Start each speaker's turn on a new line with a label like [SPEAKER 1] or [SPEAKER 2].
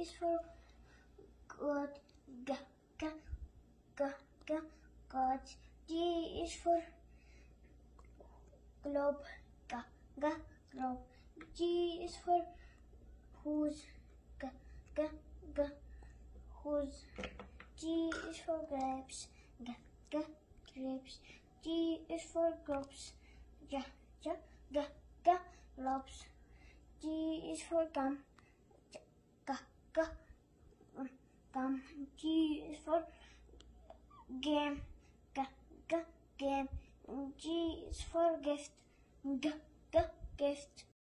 [SPEAKER 1] is for God. G, g, g, g, God. G is for globe. G, g, globe. G is for whose. G, g, g, whose. G is for grapes. G, g, grapes. G is for globes. G, g, g, g, globes. G is for gum. G, g, g, gum. G is for game. G, g, game. G is for gift. G, g, gift.